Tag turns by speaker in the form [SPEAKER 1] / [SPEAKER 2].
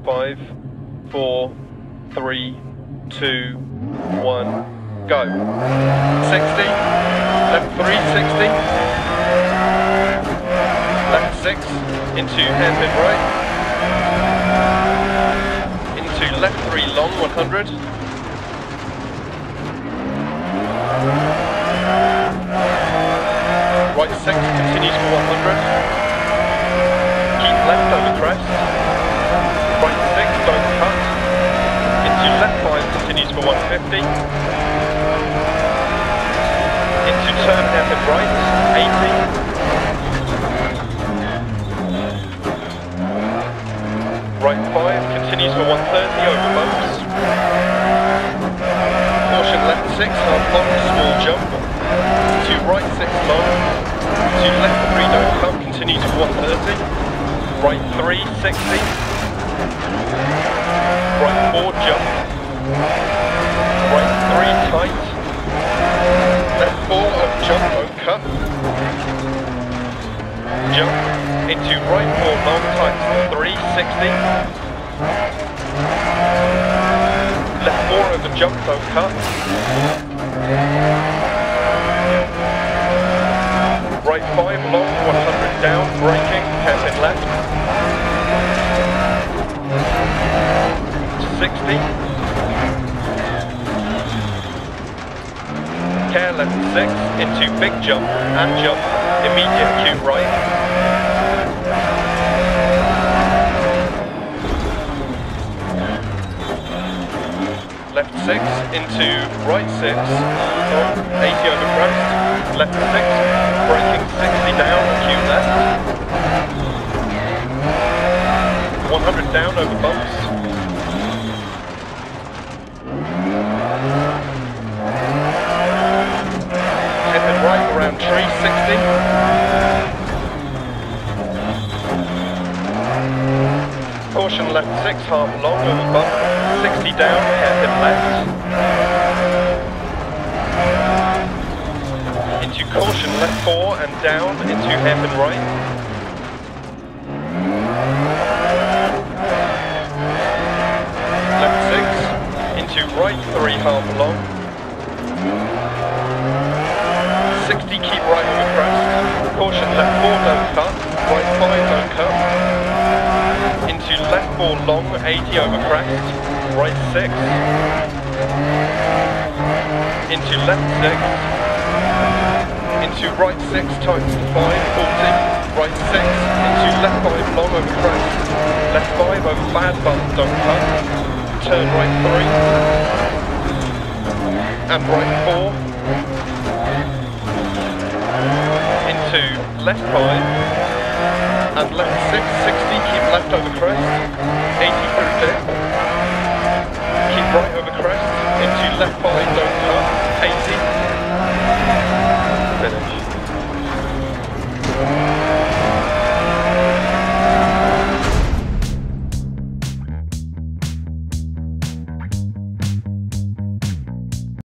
[SPEAKER 1] 5, 4, 3, 2, 1, go. 60, left 3, 60, left 6, into hairpin right, into left 3 long, 100, right 6 continues for 100, keep left over crest, right 6 don't cut, into left 5 continues for 150, into turn hairpin right, 80, right 5 continues for 130 over bumps, caution left 6 half long, small jump, to right 6 long, to left 3 don't cut, continues for 130, right 3 60, right 4 jump, right 3 tight, left 4 of jump, don't cut, jump, into right 4 long tight, 3 60, left 4 over jump, don't cut, right 5 long, 100 down, braking, hairpin left, 60, care left 6, into big jump, and jump, immediate cue right, left 6, into right 6, 80 over crest, left 6, braking 60 down, cue left, 100 down over bumps, hairpin right around tree, 60, caution left 6 half long over bump, 60 down, hairpin left, into caution left 4 and down, into hairpin right, left 6, into right 3 half long, 60 keep right over crest, caution left 4 don't cut, right 5 don't cut, into left 4 long, 80 over crest, right 6, into left 6, into right 6 times 5, 40, right 6, into left 5 long over crest, left 5 over bad bump, don't cut, turn right 3, and right 4, into left 5, and left 6, 60, keep left over crest, 80 through dip,